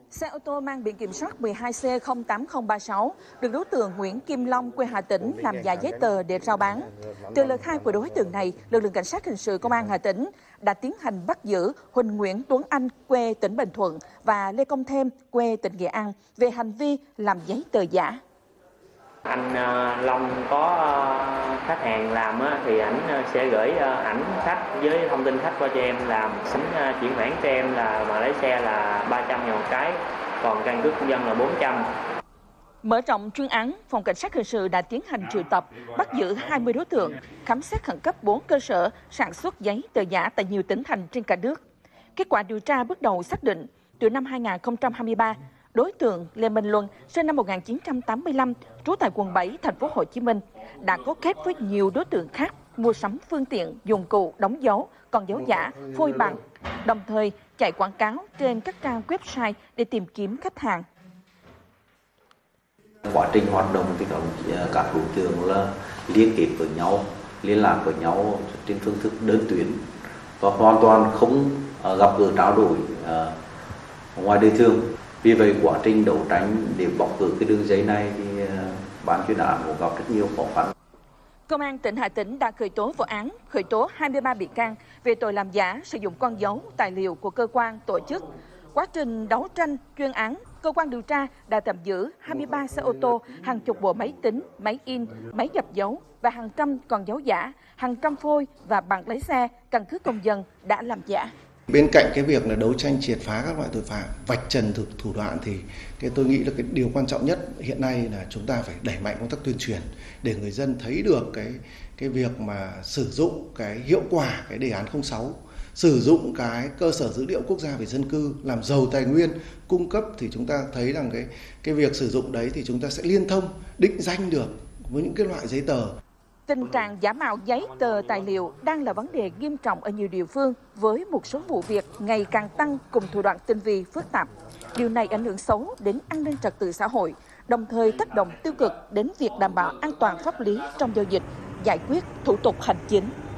Xe ô tô mang biển kiểm soát 12C08036 được đối tượng Nguyễn Kim Long quê Hà Tĩnh làm giả giấy tờ để rao bán. Từ lời khai của đối tượng này, lực lượng cảnh sát hình sự công an Hà Tĩnh đã tiến hành bắt giữ Huỳnh Nguyễn Tuấn Anh quê tỉnh Bình Thuận và Lê Công Thêm quê tỉnh Nghệ An về hành vi làm giấy tờ giả. Anh Long có khách hàng làm thì ảnh sẽ gửi ảnh khách với thông tin khách qua cho em làm, chuyển khoản cho em là mà lấy xe là 300.000 một cái, còn căn cước công dân là 400. Mở rộng chuyên án, Phòng Cảnh sát hình sự đã tiến hành triệu tập, bắt giữ 20 đối tượng, khám xét khẩn cấp 4 cơ sở sản xuất giấy tờ giả tại nhiều tỉnh thành trên cả nước. Kết quả điều tra bước đầu xác định, từ năm 2023, đối tượng Lê Minh Luân, sinh năm 1985, trú tại quận 7, thành phố Hồ Chí Minh, đã cấu kết với nhiều đối tượng khác mua sắm phương tiện, dụng cụ, đóng dấu, con dấu giả, phôi bằng, đồng thời chạy quảng cáo trên các trang website để tìm kiếm khách hàng. Quá trình hoạt động thì các đối tượng là liên kết với nhau, liên lạc với nhau trên phương thức đơn tuyến và hoàn toàn không gặp gỡ trao đổi ngoài đời thường. Vì vậy quá trình đấu tranh để bóc gỡ cái đường dây này thì ban chuyên án cũng gặp rất nhiều khó khăn. Công an tỉnh Hà Tĩnh đã khởi tố vụ án, khởi tố 23 bị can về tội làm giả, sử dụng con dấu, tài liệu của cơ quan, tổ chức. Quá trình đấu tranh chuyên án, cơ quan điều tra đã tạm giữ 23 xe ô tô, hàng chục bộ máy tính, máy in, máy dập dấu và hàng trăm con dấu giả, hàng trăm phôi và bằng lái xe, căn cước công dân đã làm giả. Bên cạnh cái việc là đấu tranh triệt phá các loại tội phạm, vạch trần thủ đoạn thì tôi nghĩ là cái điều quan trọng nhất hiện nay là chúng ta phải đẩy mạnh công tác tuyên truyền để người dân thấy được cái việc mà sử dụng cái hiệu quả cái đề án 06, sử dụng cái cơ sở dữ liệu quốc gia về dân cư làm giàu tài nguyên cung cấp, thì chúng ta thấy rằng cái việc sử dụng đấy thì chúng ta sẽ liên thông định danh được với những cái loại giấy tờ. Tình trạng giả mạo giấy tờ tài liệu đang là vấn đề nghiêm trọng ở nhiều địa phương, với một số vụ việc ngày càng tăng cùng thủ đoạn tinh vi phức tạp. Điều này ảnh hưởng xấu đến an ninh trật tự xã hội, đồng thời tác động tiêu cực đến việc đảm bảo an toàn pháp lý trong giao dịch, giải quyết thủ tục hành chính.